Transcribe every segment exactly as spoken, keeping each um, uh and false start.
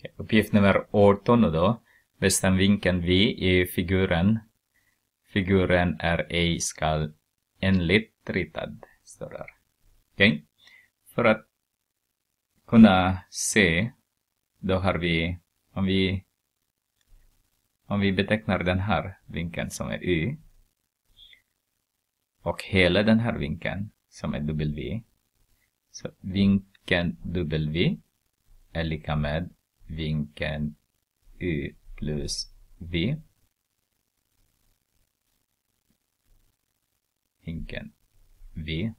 Okay. Uppgift nummer arton då. Bestäm vinkeln V i figuren. Figuren är ej skall enligt ritad. Står där. Okay. För att kunna se, då har vi, om vi om vi betecknar den här vinkeln som är Y och hela den här vinkeln som är W, så vinkeln W är lika med vinkeln Y plus V. Vinkeln V.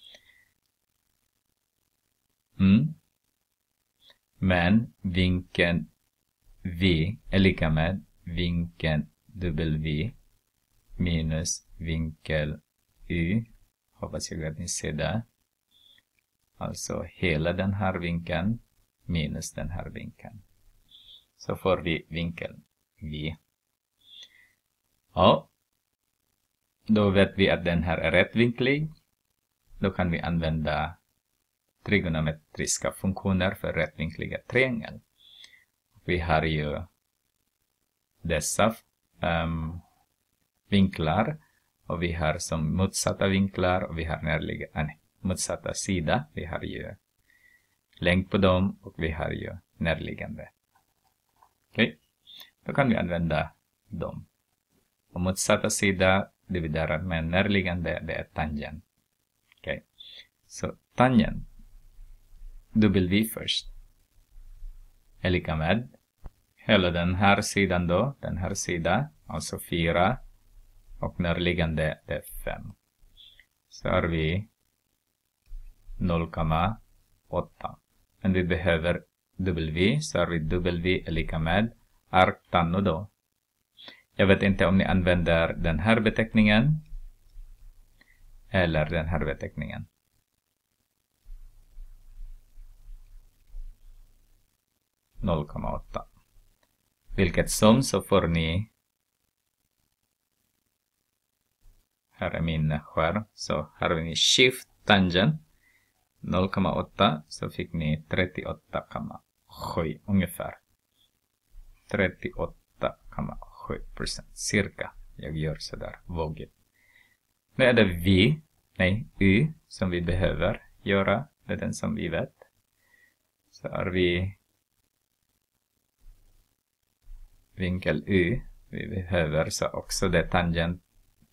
Mm. Men vinkeln V är lika med vinkeln W minus vinkel Y. Hoppas jag att ni ser det. Alltså hela den här vinkeln minus den här vinkeln. Så får vi vinkeln V. Ja. Då vet vi att den här är rättvinklig. Då kan vi använda trigonometriska funktioner för rättvinkliga triangel. Vi har ju dessa um, vinklar och vi har som motsatta vinklar och vi har närliggande, nej, motsatta sida. Vi har ju längd på dem och vi har ju närliggande. Okej, okay. Då kan vi använda dem. Och motsatta sida dividerat med närliggande, det är tangent. Okej, okay. Så tangent W först är lika med hela den här sidan då, den här sidan, alltså fyra och närliggande det är fem. Så har vi noll komma åtta. Men vi behöver W, så har vi W är lika med arctanno då. Jag vet inte om ni använder den här beteckningen eller den här beteckningen. noll komma åtta. Vilket som så får ni. Här är min skärm. Så här har ni shift tangent. noll komma åtta. Så fick ni trettioåtta komma sju ungefär. trettioåtta komma sju procent cirka. Jag gör sådär vågigt. Nu är det V. Nej, Y som vi behöver göra. Det är den som vi vet. Så har vi vinkel Y. Vi behöver så också det tangent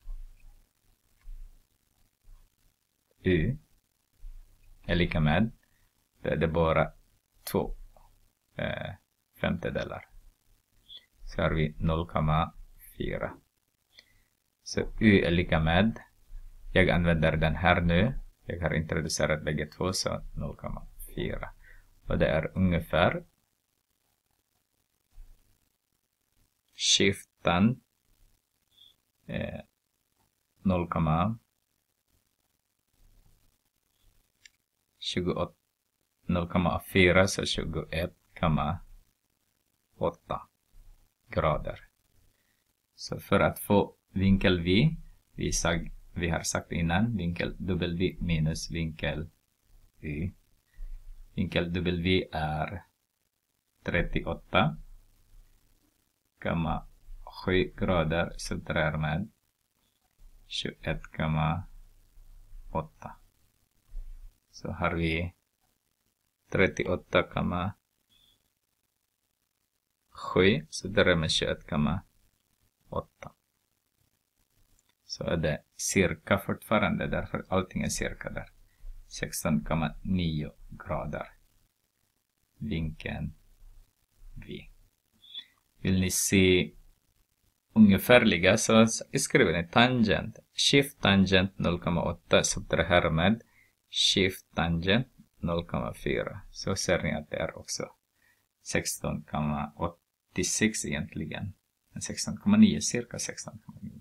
Y är lika med. Det är det bara två eh, femtedelar. Så har vi noll komma fyra. Så Y är lika med. Jag använder den här nu. Jag har introducerat bägge två så noll komma fyra. Och det är ungefär skiftan eh, noll komma fyra så tjugoett komma åtta grader. Så för att få vinkel V, vi, sag, vi har sagt innan, vinkel W minus vinkel Y. Vinkel W är trettioåtta komma sju grader subtraherar med tjugoett komma åtta. Så har vi trettioåtta komma sju subtraherar med tjugoett komma åtta. Så är det cirka fortfarande, därför allting är cirka där. sexton komma nio grader. Vinkeln V. Vill ni se ungefärliga så skriver ni tangent. Shift tangent noll komma åtta subtraherar med shift tangent noll komma fyra. Så ser ni att det är också sexton komma åttiosex egentligen. sexton komma nio, cirka sexton komma nio.